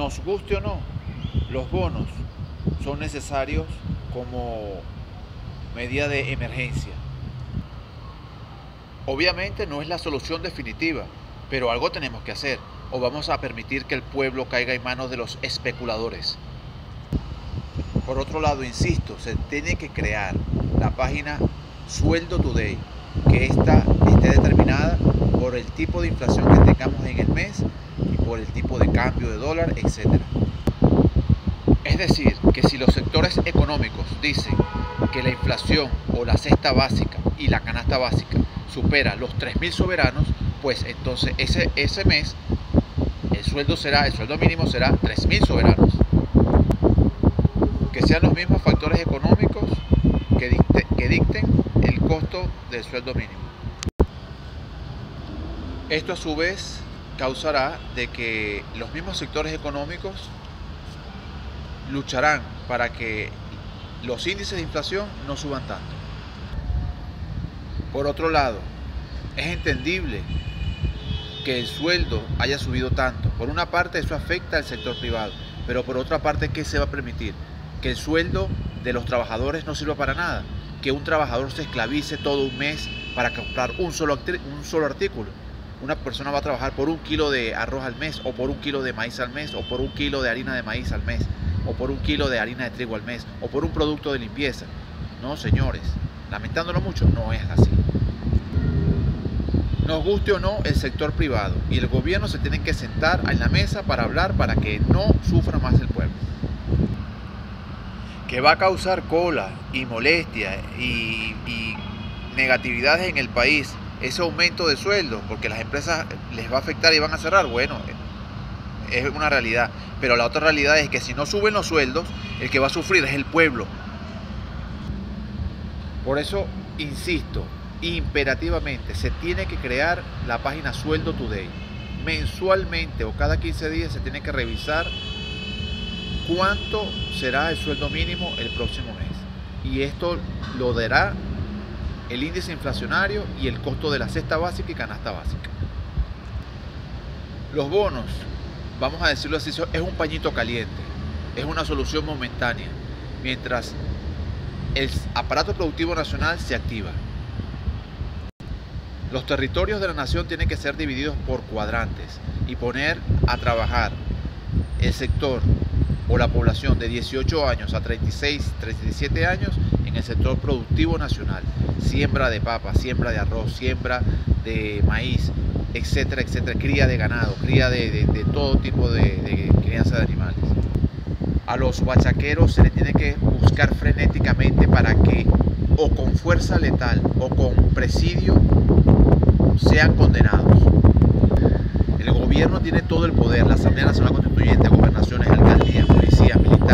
Nos guste o no, los bonos son necesarios como medida de emergencia. Obviamente no es la solución definitiva, pero algo tenemos que hacer, o vamos a permitir que el pueblo caiga en manos de los especuladores. Por otro lado, insisto, se tiene que crear la página Sueldo Today, que esta esté determinada por el tipo de inflación que tengamos en el mes y por el tipo de cambio de dólar, etc. Es decir, que si los sectores económicos dicen que la inflación o la cesta básica y la canasta básica supera los 3.000 soberanos, pues entonces ese mes el sueldo mínimo será 3.000 soberanos. Que sean los mismos factores económicos que dicten el costo del sueldo mínimo. Esto a su vez causará de que los mismos sectores económicos lucharán para que los índices de inflación no suban tanto. Por otro lado, es entendible que el sueldo haya subido tanto. Por una parte eso afecta al sector privado, pero por otra parte, ¿qué se va a permitir? Que el sueldo de los trabajadores no sirva para nada, que un trabajador se esclavice todo un mes para comprar un solo artículo. Una persona va a trabajar por 1 kilo de arroz al mes, o por 1 kilo de maíz al mes, o por 1 kilo de harina de maíz al mes, o por 1 kilo de harina de trigo al mes, o por un producto de limpieza. No, señores, lamentándolo mucho, no es así. Nos guste o no, el sector privado y el gobierno se tienen que sentar en la mesa para hablar para que no sufra más el pueblo. Que va a causar cola y molestia y negatividades en el país ese aumento de sueldo, porque las empresas les va a afectar y van a cerrar, bueno, es una realidad. Pero la otra realidad es que si no suben los sueldos, el que va a sufrir es el pueblo. Por eso, insisto, imperativamente se tiene que crear la página Sueldo Today. Mensualmente o cada 15 días se tiene que revisar cuánto será el sueldo mínimo el próximo mes. Y esto lo dará el índice inflacionario y el costo de la cesta básica y canasta básica. Los bonos, vamos a decirlo así, es un pañito caliente, es una solución momentánea, mientras el aparato productivo nacional se activa. Los territorios de la nación tienen que ser divididos por cuadrantes y poner a trabajar el sector o la población de 18 años a 36, 37 años en el sector productivo nacional. Siembra de papa, siembra de arroz, siembra de maíz, etcétera, etcétera, cría de ganado, cría de todo tipo de crianza de animales. A los bachaqueros se les tiene que buscar frenéticamente para que o con fuerza letal o con presidio sean condenados. El gobierno tiene todo el poder, la Asamblea Nacional Constituyente, gobernaciones, alcaldías, policías, militares.